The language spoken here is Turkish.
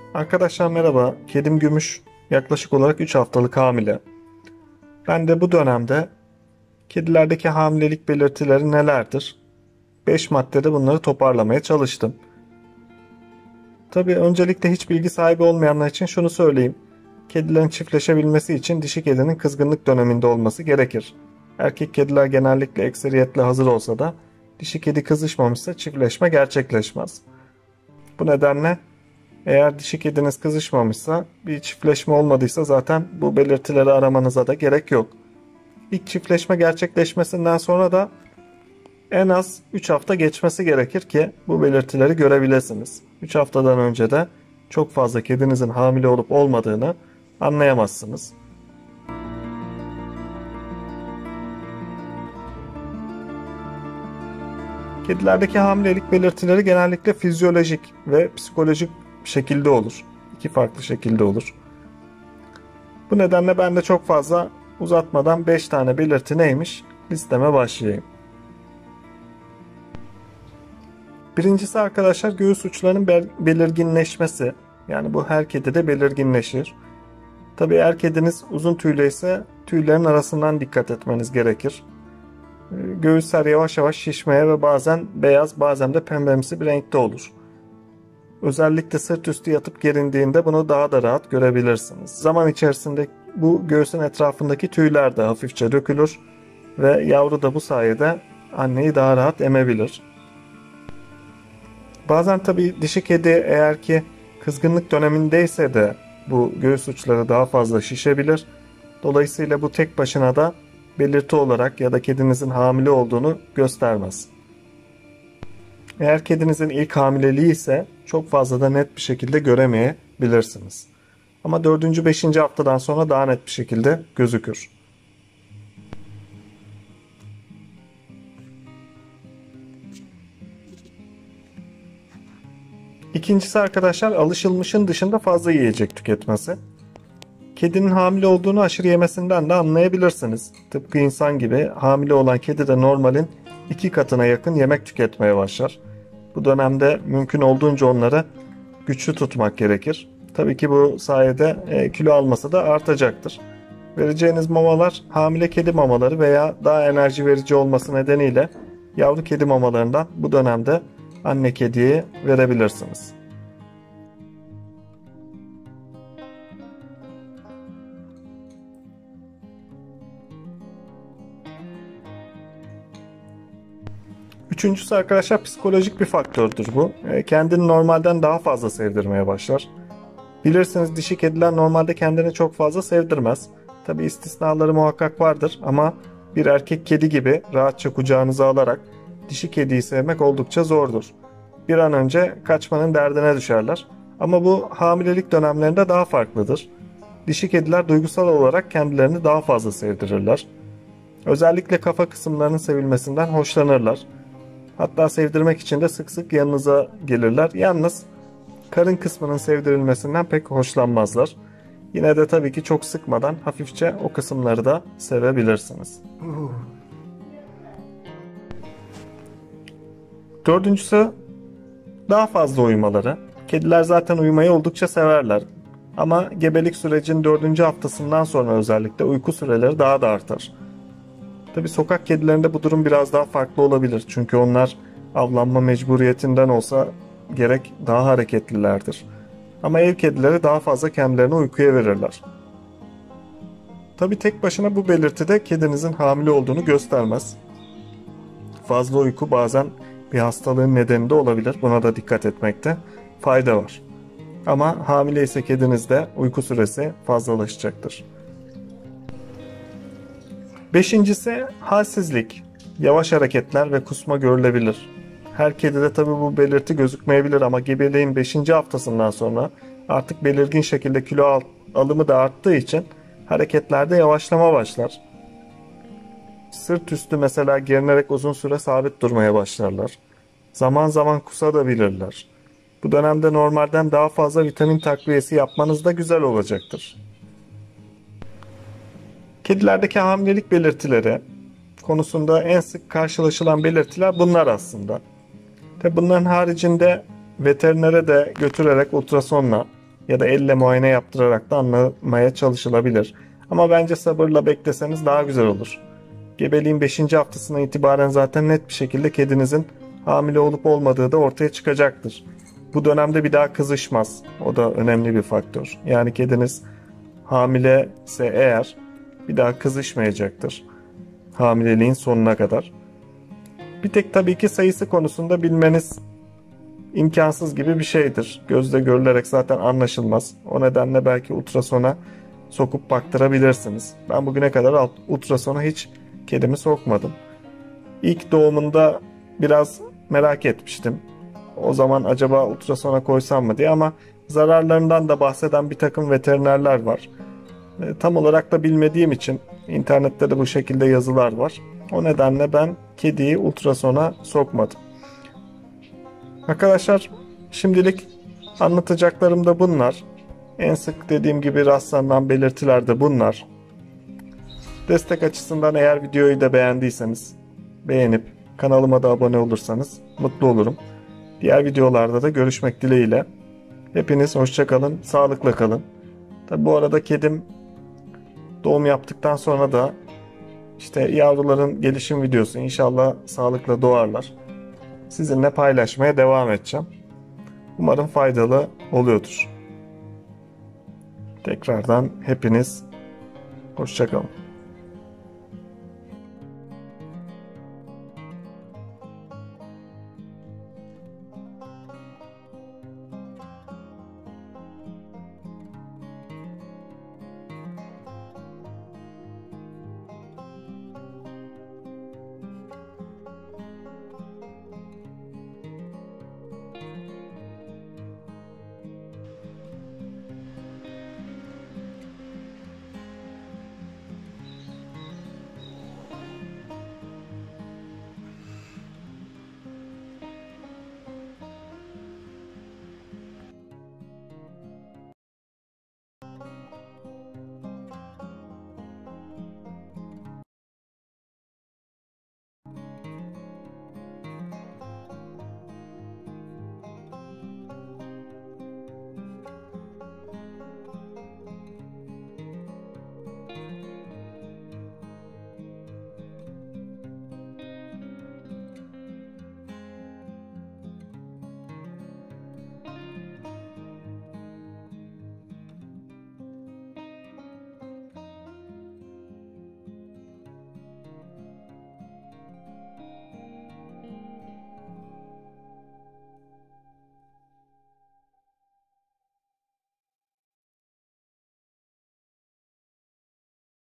Arkadaşlar merhaba. Kedim Gümüş yaklaşık olarak 3 haftalık hamile. Ben de bu dönemde kedilerdeki hamilelik belirtileri nelerdir? 5 maddede bunları toparlamaya çalıştım. Tabii öncelikle hiç bilgi sahibi olmayanlar için şunu söyleyeyim. Kedilerin çiftleşebilmesi için dişi kedinin kızgınlık döneminde olması gerekir. Erkek kediler genellikle ekseriyetle hazır olsa da dişi kedi kızışmamışsa çiftleşme gerçekleşmez. Bu nedenle eğer dişi kediniz kızışmamışsa, bir çiftleşme olmadıysa zaten bu belirtileri aramanıza da gerek yok. İlk çiftleşme gerçekleşmesinden sonra da en az 3 hafta geçmesi gerekir ki bu belirtileri görebilirsiniz. 3 haftadan önce de çok fazla kedinizin hamile olup olmadığını anlayamazsınız. Kedilerdeki hamilelik belirtileri genellikle fizyolojik ve psikolojik şekilde olur. İki farklı şekilde olur. Bu nedenle ben de çok fazla uzatmadan 5 tane belirti neymiş listeme başlayayım. Birincisi arkadaşlar göğüs uçlarının belirginleşmesi. Yani bu her kedide belirginleşir. Tabii eğer kediniz uzun tüylü ise tüylerin arasından dikkat etmeniz gerekir. Göğüsler yavaş yavaş şişmeye ve bazen beyaz bazen de pembemsi bir renkte olur. Özellikle sırt üstü yatıp gerindiğinde bunu daha da rahat görebilirsiniz. Zaman içerisinde bu göğsün etrafındaki tüyler de hafifçe dökülür ve yavru da bu sayede anneyi daha rahat emebilir. Bazen tabii dişi kedi eğer ki kızgınlık dönemindeyse de bu göğüs uçları daha fazla şişebilir. Dolayısıyla bu tek başına da belirti olarak ya da kedinizin hamile olduğunu göstermez. Eğer kedinizin ilk hamileliği ise çok fazla da net bir şekilde göremeyebilirsiniz. Ama 4. 5. haftadan sonra daha net bir şekilde gözükür. İkincisi arkadaşlar alışılmışın dışında fazla yiyecek tüketmesi. Kedinin hamile olduğunu aşırı yemesinden de anlayabilirsiniz. Tıpkı insan gibi hamile olan kedi de normalin 2 katına yakın yemek tüketmeye başlar. Bu dönemde mümkün olduğunca onları güçlü tutmak gerekir. Tabii ki bu sayede kilo alması da artacaktır. Vereceğiniz mamalar hamile kedi mamaları veya daha enerji verici olması nedeniyle yavru kedi mamalarından bu dönemde anne kediye verebilirsiniz. Üçüncüsü arkadaşlar psikolojik bir faktördür bu. Kendini normalden daha fazla sevdirmeye başlar. Bilirsiniz dişi kediler normalde kendini çok fazla sevdirmez. Tabi istisnaları muhakkak vardır ama bir erkek kedi gibi rahatça kucağınıza alarak dişi kediyi sevmek oldukça zordur. Bir an önce kaçmanın derdine düşerler. Ama bu hamilelik dönemlerinde daha farklıdır. Dişi kediler duygusal olarak kendilerini daha fazla sevdirirler. Özellikle kafa kısımlarının sevilmesinden hoşlanırlar. Hatta sevdirmek için de sık sık yanınıza gelirler. Yalnız karın kısmının sevdirilmesinden pek hoşlanmazlar. Yine de tabii ki çok sıkmadan hafifçe o kısımları da sevebilirsiniz. Dördüncüsü daha fazla uyumaları. Kediler zaten uyumayı oldukça severler. Ama gebelik sürecinin 4. haftasından sonra özellikle uyku süreleri daha da artar. Tabii sokak kedilerinde bu durum biraz daha farklı olabilir. Çünkü onlar avlanma mecburiyetinden olsa gerek daha hareketlilerdir. Ama ev kedileri daha fazla kendilerini uykuya verirler. Tabii tek başına bu belirti de kedinizin hamile olduğunu göstermez. Fazla uyku bazen bir hastalığın nedeni de olabilir. Buna da dikkat etmekte fayda var. Ama hamile ise kedinizde uyku süresi fazlalaşacaktır. Beşincisi halsizlik, yavaş hareketler ve kusma görülebilir. Her kedide tabi bu belirti gözükmeyebilir ama gebeliğin 5. haftasından sonra artık belirgin şekilde kilo alımı da arttığı için hareketlerde yavaşlama başlar. Sırt üstü mesela gerinerek uzun süre sabit durmaya başlarlar. Zaman zaman kusabilirler. Bu dönemde normalden daha fazla vitamin takviyesi yapmanız da güzel olacaktır. Kedilerdeki hamilelik belirtileri konusunda en sık karşılaşılan belirtiler bunlar aslında. Tabi bunların haricinde veterinere de götürerek ultrasonla ya da elle muayene yaptırarak da anlamaya çalışılabilir. Ama bence sabırla bekleseniz daha güzel olur. Gebeliğin 5. haftasına itibaren zaten net bir şekilde kedinizin hamile olup olmadığı da ortaya çıkacaktır. Bu dönemde bir daha kızışmaz. O da önemli bir faktör. Yani kediniz hamile ise eğer bir daha kızışmayacaktır hamileliğin sonuna kadar. Bir tek tabii ki sayısı konusunda bilmeniz imkansız gibi bir şeydir. Gözle görülerek zaten anlaşılmaz. O nedenle belki ultrasona sokup baktırabilirsiniz. Ben bugüne kadar ultrasona hiç kedimi sokmadım. İlk doğumunda biraz merak etmiştim. O zaman acaba ultrasona koysam mı diye, ama zararlarından da bahseden bir takım veterinerler var. Tam olarak da bilmediğim için internette de bu şekilde yazılar var. O nedenle ben kediyi ultrasona sokmadım. Arkadaşlar, şimdilik anlatacaklarım da bunlar. En sık dediğim gibi rastlanan belirtiler de bunlar. Destek açısından eğer videoyu da beğendiyseniz beğenip kanalıma da abone olursanız mutlu olurum. Diğer videolarda da görüşmek dileğiyle. Hepiniz hoşça kalın, sağlıkla kalın. Tabi bu arada kedim doğum yaptıktan sonra da işte yavruların gelişim videosu, inşallah sağlıkla doğarlar, sizinle paylaşmaya devam edeceğim. Umarım faydalı oluyordur. Tekrardan hepiniz hoşça kalın.